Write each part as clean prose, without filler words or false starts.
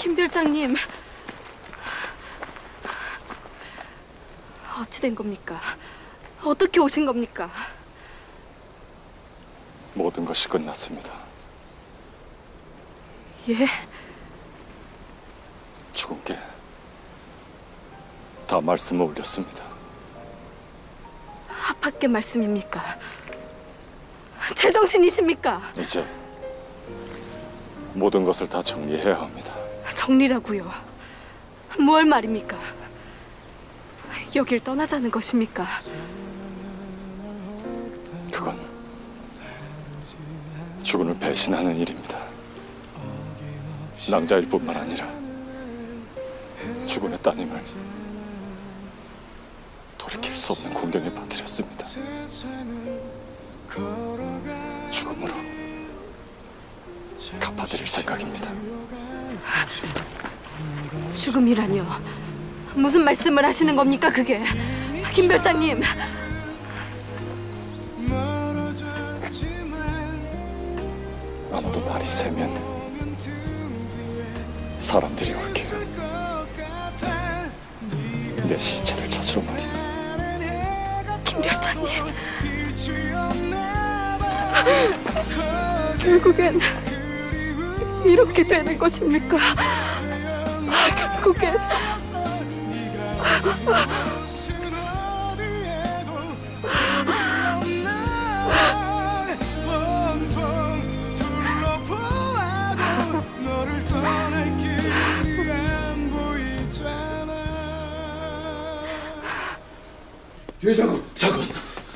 김 별장님, 어찌 된 겁니까? 어떻게 오신 겁니까? 모든 것이 끝났습니다. 예? 주군께 다 말씀을 올렸습니다. 합학계 말씀입니까? 제정신이십니까? 이제 모든 것을 다 정리해야 합니다. 정리라고요? 무얼 말입니까? 여길 떠나자는 것입니까? 그건 주군을 배신하는 일입니다. 낭자일 뿐만 아니라 주군의 따님을 돌이킬 수 없는 공경에 빠뜨렸습니다. 죽음으로 갚아드릴 생각입니다. 죽음이라뇨? 무슨 말씀을 하시는 겁니까, 그게? 김 별장님! 아마도 날이 새면 사람들이 올게요. 내 시체를 찾으러 말이야. 김 별장님! 결국엔 이렇게 되는 것입니까? 결국엔... 대장군, 장군.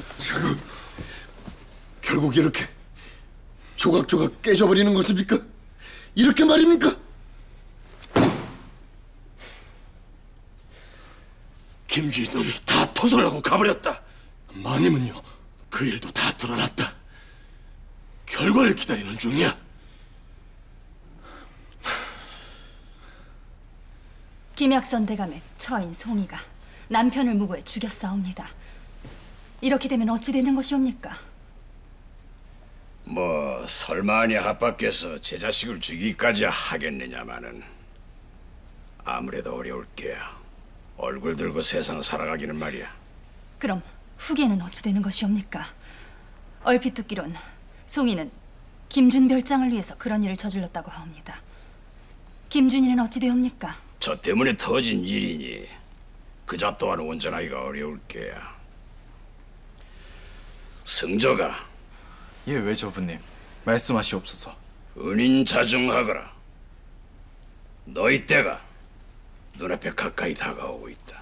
결국 이렇게 조각조각 깨져버리는 것입니까? 이렇게 말입니까? 김주희 놈이 다 토설하고 가버렸다. 마님은요? 그 일도 다 드러났다. 결과를 기다리는 중이야. 김약선 대감의 처인 송이가 남편을 무고해 죽였사옵니다. 이렇게 되면 어찌 되는 것이옵니까? 뭐 설마니 합밖에서 제 자식을 죽이기까지 하겠느냐마는 아무래도 어려울 게야. 얼굴 들고 세상 살아가기는 말이야. 그럼 후계는 어찌 되는 것이옵니까? 얼핏 듣기론 송이는 김준 별장을 위해서 그런 일을 저질렀다고 하옵니다. 김준이는 어찌 되옵니까? 저 때문에 터진 일이니 그자 또한 온전하기가 어려울 게야. 승조가 예, 외조부님. 말씀하시옵소서. 은인자중하거라. 너희 때가 눈앞에 가까이 다가오고 있다.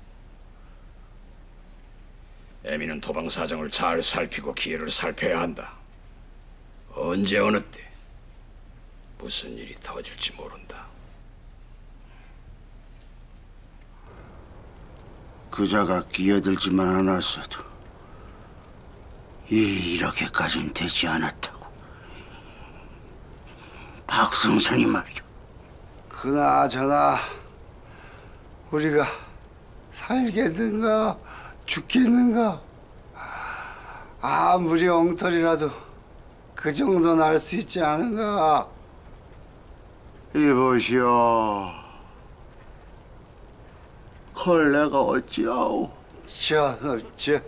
애미는 도방 사정을 잘 살피고 기회를 살펴야 한다. 언제 어느 때 무슨 일이 터질지 모른다. 그자가 끼어들지만 않았어도 이렇게까지는 되지 않았다고. 박성선이 말이오. 그나저나 우리가 살겠는가 죽겠는가 아무리 엉터리라도 그 정도는 알 수 있지 않은가. 이보시오. 헐 내가 어찌하오. 전없죠.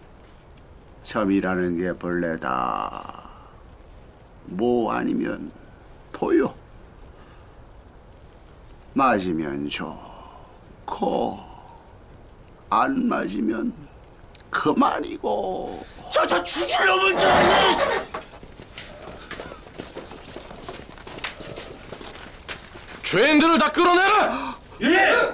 점이라는 게 본래다. 뭐 아니면 토요. 맞으면 좋고 안 맞으면 그만이고. 저 죽일 놈은 줄 아니! 죄인들을 다 끌어내라! 예!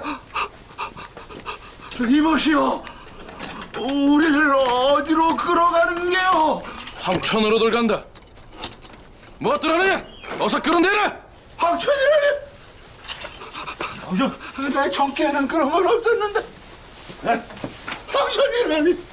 이보시오. 우리를 어디로 끌어가는 게요? 황천으로들 간다. 무엇들 하느냐? 어서 끌어내라! 황천이라니? 내 정기에는 그런 건 없었는데. 황천이라니?